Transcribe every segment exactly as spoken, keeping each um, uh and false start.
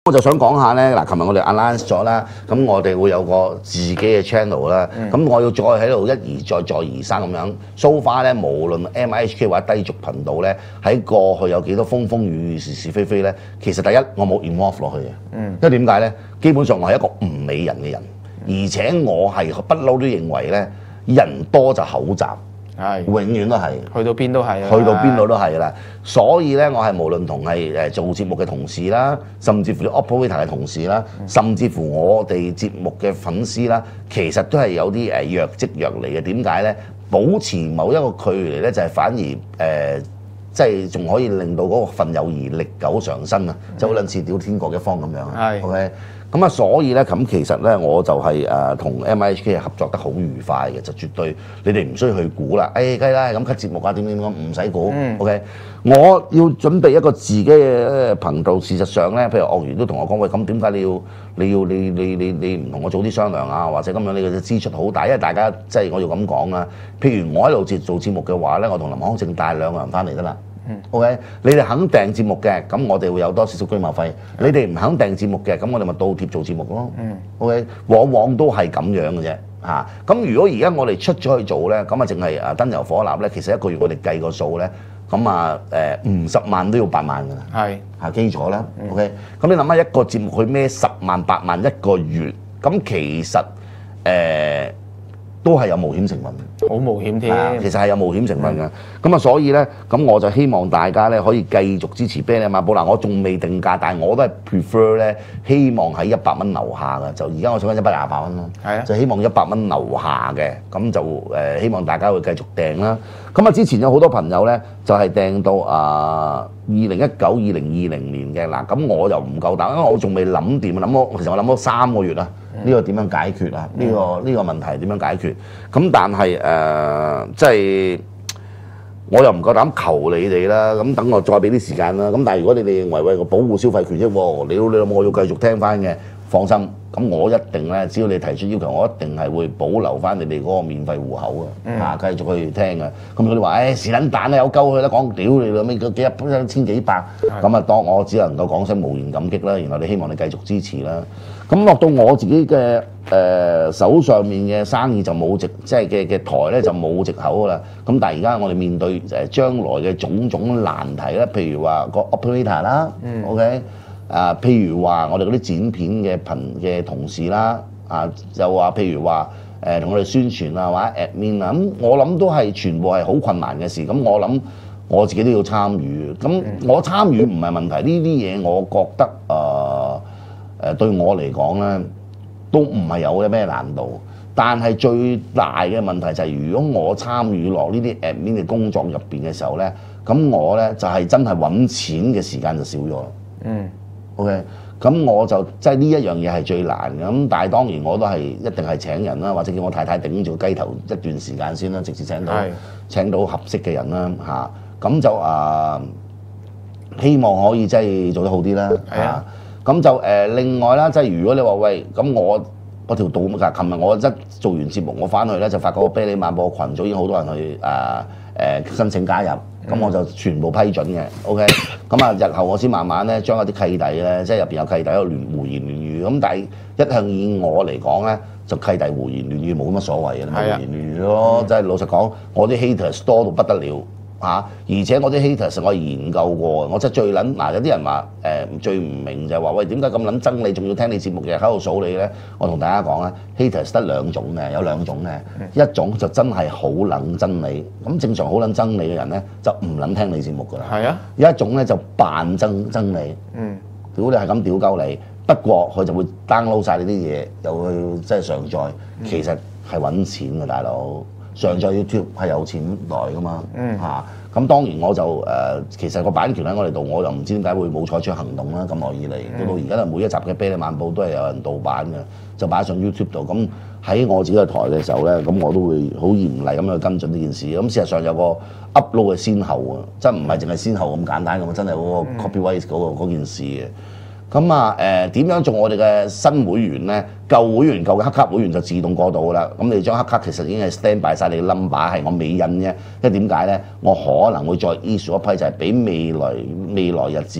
我就想講下咧，嗱，琴日我哋 announce 咗啦，咁我哋會有個自己嘅 channel 啦，咁、嗯、我要再喺度一而再再而三咁樣 so far 咧，無論 M I H K 或者低俗頻道咧，喺過去有幾多風風雨雨是是非非咧，其實第一我冇 involve 落去嘅，嗯、因為點解咧？基本上我係一個唔理人嘅人，而且我係不嬲都認為咧，人多就口雜。係，永遠都係， 去到邊都係， 去到邊度都係啦。所以咧，我係無論同係誒做節目嘅同事啦，甚至乎啲 operator 嘅同事啦，甚至乎我哋節目嘅粉絲啦，其實都係有啲誒若即若離嘅。點解咧？保持某一個距離咧，就係、是、反而誒，即係仲可以令到嗰個份友誼歷久常新啊！就好似似屌天各一方咁樣啊。係 ，OK。咁啊，所以咧，咁其實咧，我就係誒同 M I H K 合作得好愉快嘅，就絕對你哋唔需要去估啦。誒，梗係啦，咁 cut 節目啊，點點點，唔使估。嗯、OK，我要準備一個自己嘅頻道。事實上咧，譬如鱷魚都同我講喂，咁點解你要你要你你你你唔同我早啲商量啊？或者咁樣你嘅支出好大，因為大家即係我要咁講啦。譬如我喺度做做節目嘅話咧，我同林康正帶兩個人翻嚟得啦。OK，你哋肯訂節目嘅，咁我哋會有多少少居馬費。你哋唔肯訂節目嘅，咁我哋咪倒貼做節目咯。OK，往往都係咁樣嘅啫。嚇，咁如果而家我哋出咗去做咧，咁啊淨係啊燈油火蠟咧，其實一個月我哋計個數咧，咁啊誒五十萬都要八萬㗎啦。係係基礎啦。OK，咁你諗下一個節目去孭十萬八萬一個月，咁其實誒。呃都係有冒險成分嘅， 好冒險添。 其實係有冒險成分嘅。咁啊、嗯，所以咧，咁我就希望大家咧可以繼續支持啤梨馬寶。嗱，我仲未定價，但係我都係 prefer 咧，希望喺一百蚊樓下嘅。就而家我想緊一百廿八蚊咯。係啊，就希望一百蚊樓下嘅，咁就誒、呃、希望大家會繼續訂啦。咁啊，之前有好多朋友咧就係、是、訂到啊二零一九、二零二零年嘅嗱，咁我又唔夠膽，因為我仲未諗掂，諗咗其實我諗咗三個月啦。呢個點樣解決啊？呢、這個呢、這個問題點樣解決？咁但係誒、呃，即係我又唔夠膽求你哋啦。咁等我再俾啲時間啦。咁但係如果你哋認為為個保護消費權益喎，你你諗我要繼續聽翻嘅，放心。咁我一定咧，只要你提出要求，我一定係會保留翻你哋嗰個免費戶口嘅，啊、嗯，繼續去聽嘅。咁如果你話誒是撚蛋啊，有鳩佢啦，講屌你啦，咩幾一千幾百，咁啊當我只能夠講聲無言感激啦。然後你希望你繼續支持啦。咁落到我自己嘅誒、呃、手上面嘅生意就冇藉，即係嘅嘅台咧就冇藉口噶啦。咁但係而家我哋面對誒將來嘅種種難題咧，譬如話個 operator 啦、嗯、，OK。啊，譬如話我哋嗰啲剪片嘅朋嘅同事啦，啊，就話譬如話誒同我哋宣傳啊，或者 admin 啊，咁我諗都係全部係好困難嘅事。咁我諗我自己都要參與。咁我參與唔係問題，呢啲嘢我覺得誒誒、呃、對我嚟講咧，都唔係有咩難度。但係最大嘅問題就係，如果我參與落呢啲 admin 嘅工作入邊嘅時候咧，咁我咧就係、是、真係揾錢嘅時間就少咗。嗯。OK，咁我就即係呢一樣嘢係最難嘅，咁但係當然我都係一定係請人啦，或者叫我太太頂住個雞頭一段時間先啦，直至請到請到合適嘅人啦嚇，咁就啊希望可以即係做得好啲啦嚇，咁就誒另外啦，即係如果你話喂，咁我嗰條道㗎，琴日我一做完節目，我翻去咧就發覺個啤梨漫步群組已經好多人去啊誒申請加入。咁我就全部批准嘅 ，OK。咁啊，日後我先慢慢咧將一啲契弟咧，即係入邊有契弟喺度胡言亂語。咁但係一向以我嚟講咧，就契弟胡言亂語冇乜所謂嘅，咪胡言亂語咯。即係老實講，我啲 haters 多到不得了嚇、啊，而且我啲 haters 我研究過，我真係最撚嗱、啊。有啲人話誒、呃、最唔明就係話喂，點解咁撚憎你，仲要聽你節目嘅喺度數你咧？我同大家講啊 haters 得兩種嘅，有兩種嘅，嗯、一種就真係好撚憎你，咁正常好撚憎你嘅人咧就唔撚聽你節目㗎啦。係啊，有一種咧就扮憎憎你，嗯，屌你係咁屌鳩你，不過佢就會 download 晒你啲嘢，又去即係上載，其實係揾錢㗎大佬。上載 YouTube 係有錢來㗎嘛，嚇咁、嗯啊、當然我就誒、呃、其實個版權喺我哋度，我又唔知點解會冇採取行動啦。咁耐以嚟到到而家，每一集嘅啤梨漫步都係有人盜版嘅，就擺上 YouTube 度。咁喺我自己嘅台嘅時候咧，咁我都會好嚴厲咁去跟進呢件事。咁事實上有個 upload 嘅先後啊，即係唔係淨係先後咁簡單咁，真係嗰個 copyright 嗰個嗰件事嘅。咁啊誒點樣做我哋嘅新會員咧？舊會員舊嘅黑卡會員就自動過到㗎啦。咁你張黑卡其實已經係 stand by 晒你嘅 number， 係我尾印啫。因為點解咧？我可能會再 issue 一批，就係俾未來未來日子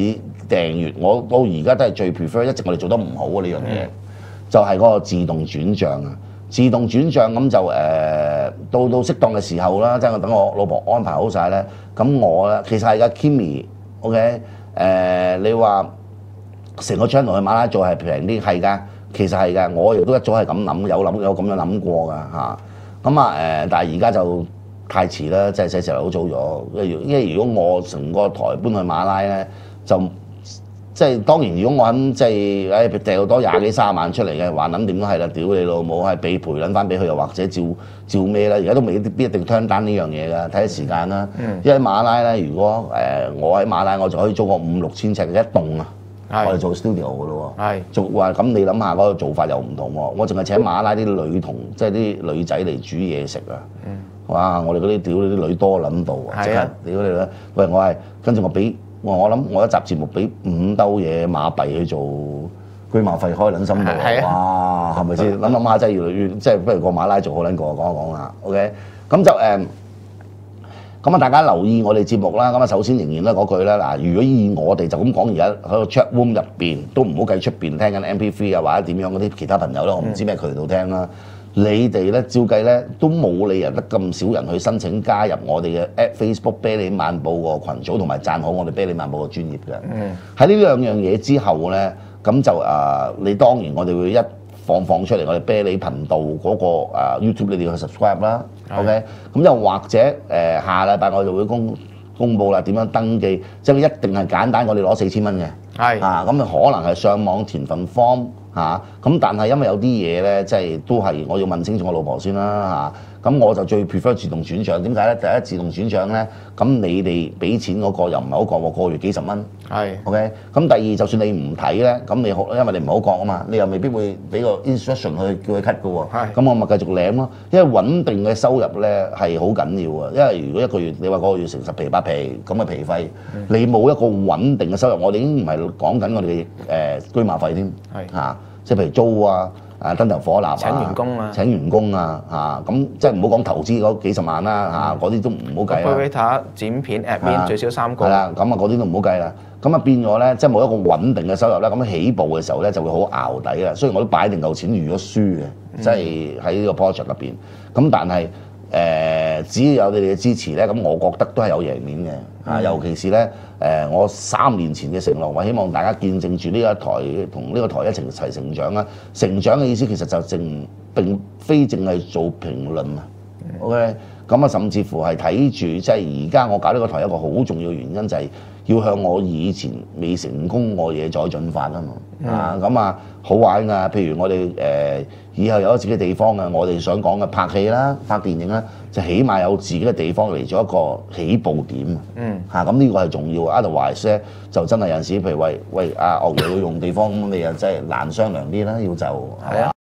訂閱，我到而家都係最 prefer， 一直我哋做得唔好嘅呢樣嘢，嗯、就係嗰個自動轉帳啊！自動轉帳咁就誒、呃、到到適當嘅時候啦，即係我等我老婆安排好晒咧，咁我咧其實係㗎 Kimi，OK，、okay? 誒、呃、你話成個 channel 去馬拉做係平啲，係㗎，其實係㗎，我亦都一早係咁諗，有諗有咁樣諗過㗎嚇，咁啊誒，但係而家就太遲啦，即係寫時候好早咗，因為如果我成個台搬去馬拉咧，就即係當然，如果我肯即係誒掉多廿幾三十萬出嚟嘅，話諗點都係啦，屌你老母係俾賠撚翻俾佢，又或者照照咩啦？而家都未必一定 turn down呢樣嘢㗎，睇下時間啦。嗯、因為馬拉咧，如果誒、呃、我喺馬拉，我就可以租個五六千尺嘅一棟啊，是我哋做 studio 㗎咯喎。係做話咁，你諗下嗰個做法又唔同喎。我淨係請馬拉啲女童，即係啲女仔嚟煮嘢食啊。嗯、哇！我哋嗰啲屌你啲女多撚到啊！即刻屌你啦！喂，我係跟住我俾。我我諗我一集節目俾五兜嘢馬幣去做居馬費開撚心度啊！哇，係咪先？諗諗下真係越嚟越即係不如個馬拉做好撚過講一講啦。OK，咁就誒咁啊！大家留意我哋節目啦。咁啊，首先仍然都係嗰句啦。嗱，如果以我哋就咁講，而家喺個 chat room 入邊都唔好計出邊聽緊 M P 三 啊，或者點樣嗰啲其他朋友啦，我唔知咩渠道聽啦。你哋咧照計咧都冇理由得咁少人去申請加入我哋嘅 at Facebook 啤梨漫步個群組，同埋讚好我哋啤梨漫步個專頁嘅。喺呢、嗯、兩樣嘢之後咧，咁就啊、呃，你當然我哋會一放放出嚟，我哋啤梨頻道嗰、那個、呃、YouTube 你哋去 subscribe 啦。嗯、OK，咁又或者誒、呃、下禮拜我就會公公佈啦，點樣登記，即係一定係簡單，我哋攞四千蚊嘅。係啊，咁啊可能係上網填份 form。嚇咁、啊，但係因為有啲嘢咧，即係都係我要問清楚我老婆先啦嚇。咁、啊、我就最 prefer 自動轉帳，點解咧？第一自動轉帳咧，咁你哋俾錢嗰個又唔係好覺喎，個月幾十蚊。係是 OK。咁第二，就算你唔睇咧，咁你好，因為你唔係好覺啊嘛，你又未必會俾個 instruction 去叫佢 cut 嘅喎。係。咁我咪繼續領咯，因為穩定嘅收入咧係好緊要啊。因為如果一個月你話嗰個月成十皮八皮咁嘅皮費，嗯、你冇一個穩定嘅收入，我哋已經唔係講緊我哋嘅誒居馬費添。係嚇。即係譬如租啊、啊燈油火蠟啊、請員工啊、請員工啊嚇，咁即係唔好講投資嗰幾十萬啦嚇，嗰啲都唔好計啦。operator 剪片 admin 最少三個。係啦，咁啊嗰啲都唔好計啦。咁啊變咗咧，即係冇一個穩定嘅收入咧，咁起步嘅時候咧就會好淆底啦。雖然我都擺定嚿錢預咗輸嘅，即係喺呢個 project 入邊。咁但係誒、呃，只要有你哋嘅支持咧，咁我覺得都係有贏面嘅。啊，尤其是咧，誒、呃，我三年前嘅承諾，我希望大家見證住呢一台同呢個台一齊齊成長啦。成長嘅意思其實就淨並非淨係做評論啊。OK，咁啊，甚至乎係睇住，即係而家我搞呢個台一個好重要嘅原因就係要向我以前未成功嘅嘢再進發啊嘛。嗯、啊，咁啊好玩㗎。譬如我哋誒、呃、以後有咗自己地方嘅，我哋想講嘅拍戲啦、拍電影啦，就起碼有自己嘅地方嚟做一個起步點。嗯，嚇咁呢個係重要。Otherwise 咧就真係有陣時，譬如喂喂阿岳爺要用地方咁，你又真係難商量啲啦，要就係啊。